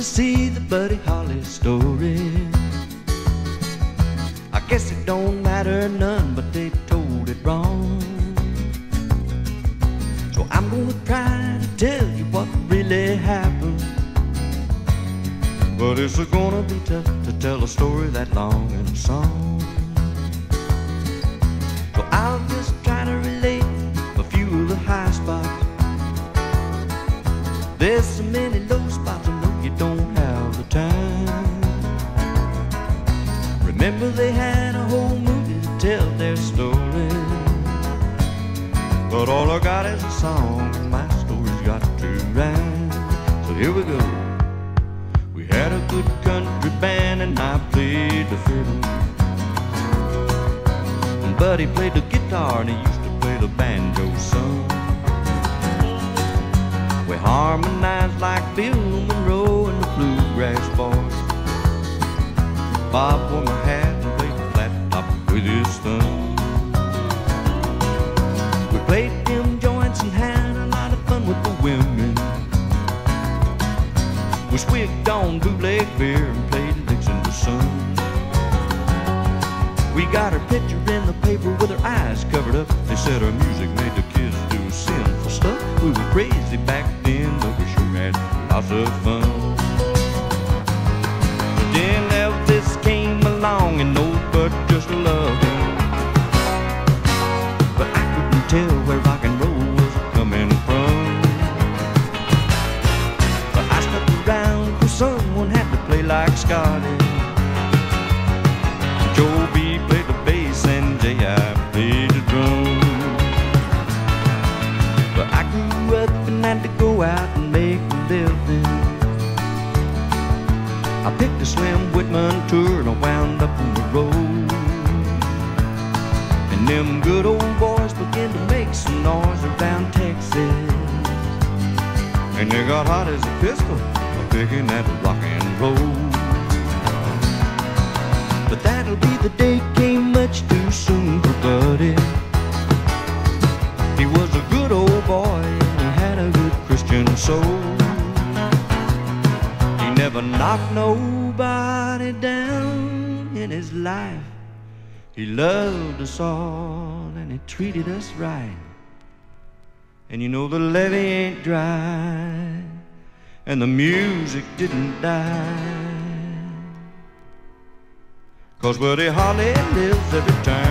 to see the Buddy Holly story. I guess it don't matter none, but they told it wrong. So I'm gonna try to tell you what really happened, but it's gonna be tough to tell a story that long in a song. So I'll just try to relate a few of the high spots. There's so many low spots, I know you don't have the time. Remember they had a whole movie to tell their story, but all I got is a song, and my story's got to rhyme. So here we go. We had a good country band and I played the fiddle, and Buddy played the guitar and he used to play the banjo some. We harmonized like Bill Monroe and the Bluegrass Boys. Bob wore my hat and played the flat top with his thumb. We played them joints and had a lot of fun with the women. We swigged on bootleg beer and played licks in the sun. We got her picture in the paper with her eyes covered up. They said her music made the kids do sinful stuff. We were crazy back then, but we sure had lots of fun. But then Elvis came along and nobody just loved him. But I couldn't tell where rock and roll was coming from. But I stuck around cause someone had to play like Scotty. Joe B played the bass and J.I. played the drum. But I grew up and had to go out and make a living. I picked a Slim Whitman tour and I wound up on the road. And them good old boys began to make some noise around Texas, and they got hot as a pistol for picking that rock and roll. But that'll be the day came much too soon for Buddy. He was a good old boy and he had a good Christian soul. He never knocked nobody down in his life. He loved us all and he treated us right. And you know the levee ain't dry and the music didn't die, 'cause Buddy Holly lives every time